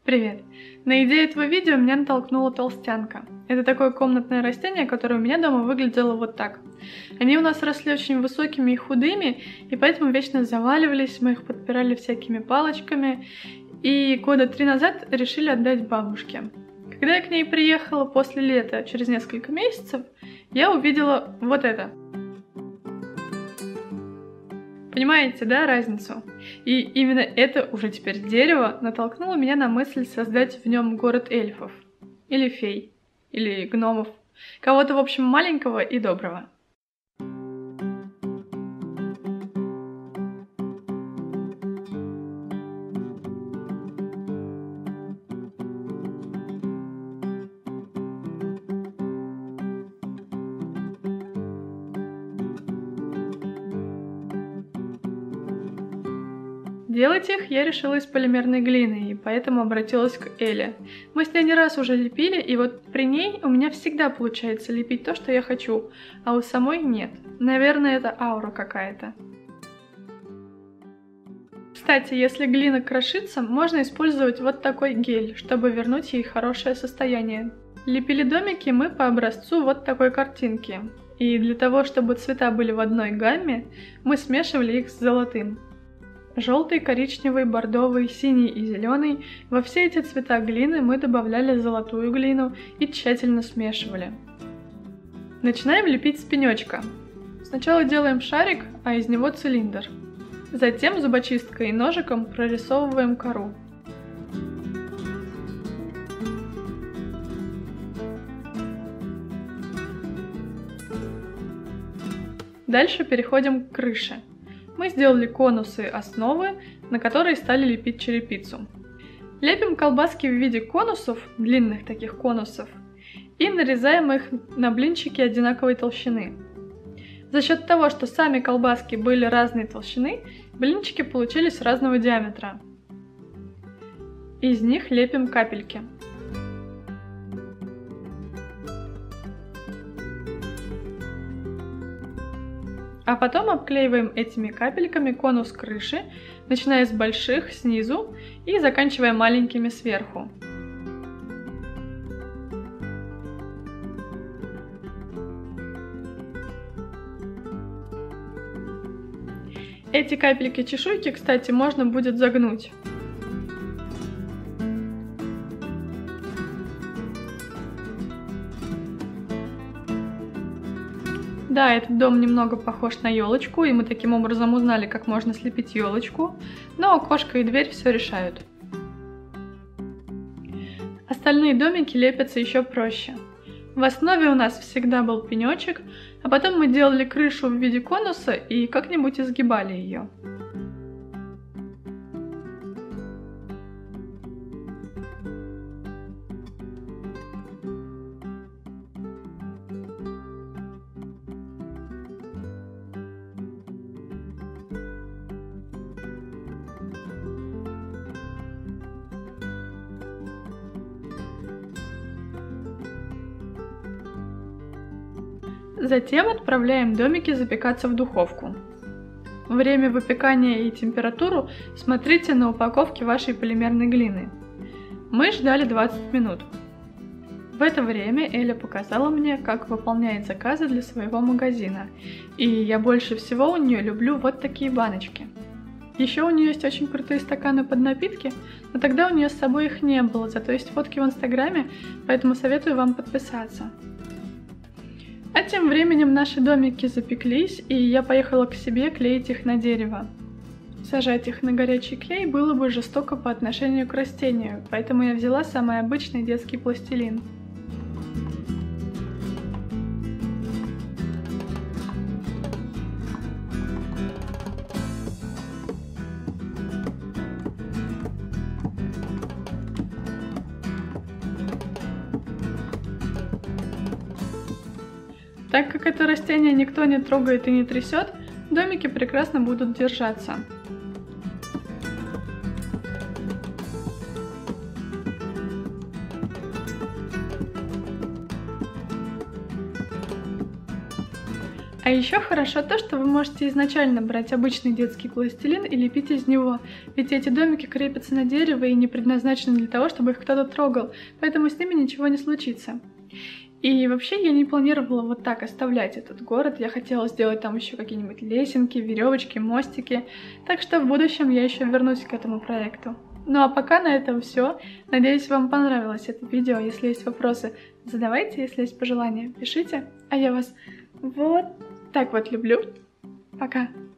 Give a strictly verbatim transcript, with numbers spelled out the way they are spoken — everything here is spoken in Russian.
Привет! На идею этого видео меня натолкнула толстянка. Это такое комнатное растение, которое у меня дома выглядело вот так. Они у нас росли очень высокими и худыми, и поэтому вечно заваливались, мы их подпирали всякими палочками, и года три назад решили отдать бабушке. Когда я к ней приехала после лета, через несколько месяцев, я увидела вот это. Понимаете, да, разницу? И именно это уже теперь дерево натолкнуло меня на мысль создать в нем город эльфов. Или фей. Или гномов. Кого-то, в общем, маленького и доброго. Делать их я решила из полимерной глины, и поэтому обратилась к Эле. Мы с ней не раз уже лепили, и вот при ней у меня всегда получается лепить то, что я хочу, а у самой нет. Наверное, это аура какая-то. Кстати, если глина крошится, можно использовать вот такой гель, чтобы вернуть ей хорошее состояние. Лепили домики мы по образцу вот такой картинки. И для того, чтобы цвета были в одной гамме, мы смешивали их с золотым. Желтый, коричневый, бордовый, синий и зеленый. Во все эти цвета глины мы добавляли золотую глину и тщательно смешивали. Начинаем лепить с пенечка. Сначала делаем шарик, а из него цилиндр. Затем зубочисткой и ножиком прорисовываем кору. Дальше переходим к крыше. Мы сделали конусы основы, на которые стали лепить черепицу. Лепим колбаски в виде конусов, длинных таких конусов, и нарезаем их на блинчики одинаковой толщины. За счет того, что сами колбаски были разной толщины, блинчики получились разного диаметра. Из них лепим капельки. А потом обклеиваем этими капельками конус крыши, начиная с больших снизу и заканчивая маленькими сверху. Эти капельки-чешуйки, кстати, можно будет загнуть. Да, этот дом немного похож на елочку, и мы таким образом узнали, как можно слепить елочку, но окошко и дверь все решают. Остальные домики лепятся еще проще. В основе у нас всегда был пенечек, а потом мы делали крышу в виде конуса и как-нибудь изгибали ее. Затем отправляем домики запекаться в духовку. Время выпекания и температуру смотрите на упаковке вашей полимерной глины. Мы ждали двадцать минут. В это время Эля показала мне, как выполняет заказы для своего магазина. И я больше всего у нее люблю вот такие баночки. Еще у нее есть очень крутые стаканы под напитки, но тогда у нее с собой их не было, зато есть фотки в инстаграме, поэтому советую вам подписаться. А тем временем наши домики запеклись, и я поехала к себе клеить их на дерево. Сажать их на горячий клей было бы жестоко по отношению к растению, поэтому я взяла самый обычный детский пластилин. Так как это растение никто не трогает и не трясет, домики прекрасно будут держаться. А еще хорошо то, что вы можете изначально брать обычный детский пластилин и лепить из него, ведь эти домики крепятся на дерево и не предназначены для того, чтобы их кто-то трогал, поэтому с ними ничего не случится. И вообще я не планировала вот так оставлять этот город, я хотела сделать там еще какие-нибудь лесенки, веревочки, мостики, так что в будущем я еще вернусь к этому проекту. Ну а пока на этом все. Надеюсь, вам понравилось это видео. Если есть вопросы, задавайте, если есть пожелания, пишите. А я вас вот так вот люблю. Пока.